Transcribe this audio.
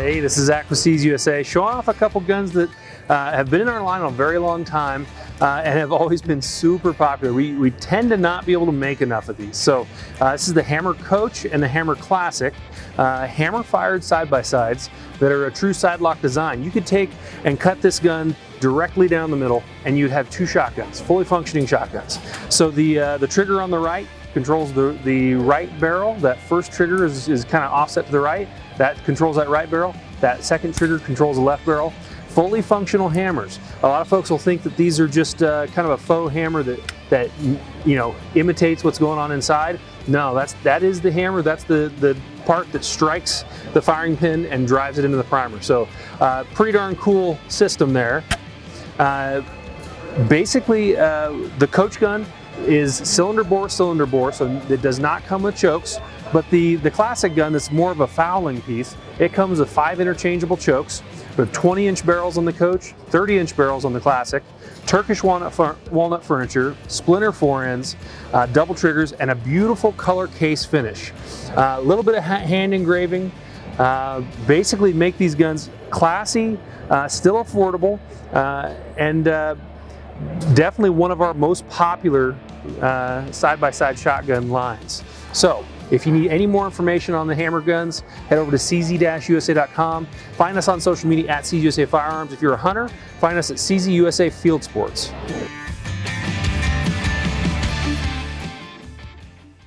Hey, this is Zach with CZ USA, showing off a couple guns that have been in our line a very long time and have always been super popular. We tend to not be able to make enough of these. So this is the Hammer Coach and the Hammer Classic, hammer fired side-by-sides that are a true side lock design. You could take and cut this gun directly down the middle and you'd have two shotguns, fully functioning shotguns. So the trigger on the right controls the right barrel. That first trigger is kind of offset to the right. That controls that right barrel. That second trigger controls the left barrel. Fully functional hammers. A lot of folks will think that these are just kind of a faux hammer that imitates what's going on inside. No, that is the hammer. That's the part that strikes the firing pin and drives it into the primer. So pretty darn cool system there. Basically, the Coach gun is cylinder bore, so it does not come with chokes. But the Classic gun, that's more of a fowling piece, it comes with 5 interchangeable chokes. We have 20-inch barrels on the Coach, 30-inch barrels on the Classic, Turkish walnut furniture, splinter forends, double triggers, and a beautiful color case finish. A little bit of hand engraving. Basically make these guns classy, still affordable, and definitely one of our most popular side-by-side shotgun lines. So if you need any more information on the hammer guns, head over to cz-usa.com. Find us on social media at CZ USA Firearms. If you're a hunter, find us at CZ USA Field Sports.